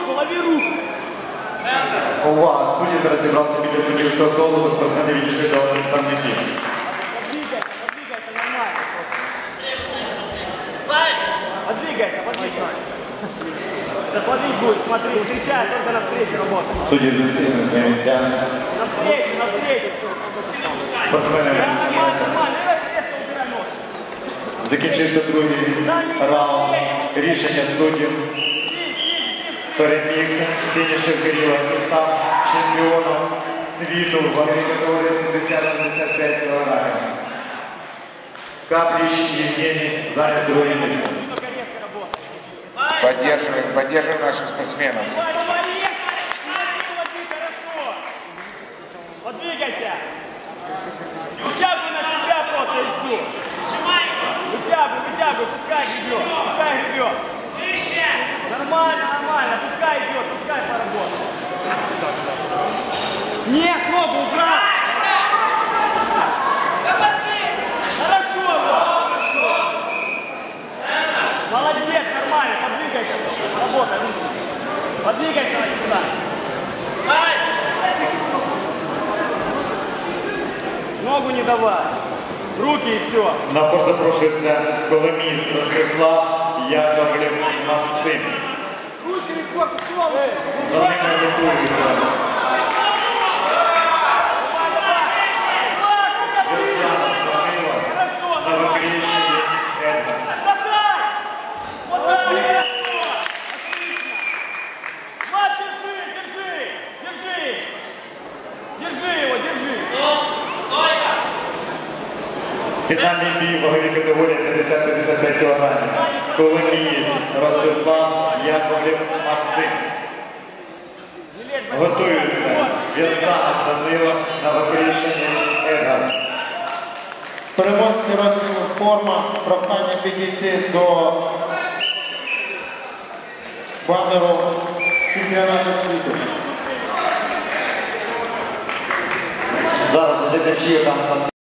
лови руку. Увага, судді зараз зібрався біля суддівського столу, бо спортсмени відійшли до представників. Подвигайся, нормально. Подвигайся. Да подвиг будет, смотри, встречай, только навстречу работай. Судді засідали на свої місця. Навстречу. Спортсмени. Нормально, резко убирай нож. Закінчився другий раунд. Рішення суддів. Переміг Сінішев Кирило, який став чемпіоном світу в ваговій категорії 70-75 кг. Капліч Євгеній зайняв друге місце. Поддерживаем наших спортсменов. Подвигайся. Вытягивай на себя просто и все. Вытягивай, пускай идет. Нормально, пускай идет, пускай поработает. Нет, ногу убрал. Хорошо. Молодец, нормально, подвигайся. Работай. Подвигайся сюда. Ногу не давай. Руки и все. На ход запрошується Коломієць Ростислав Яковлев Максим. Ручками в корпус, снова. За ними готуються. Вірсянов Данило на Вакріщині Едвард. Вот так. Отлично. Мат, держи его. Фінальний бій в ваговій категорії 50-55 кг. Коломієць Ростислав Яковлев Максим. Готуються Вірсянов Данило на Вакріщині Едвард. Переможці розділу форма, прохання підійти до банеру чемпіонату світу. Зараз глядачі там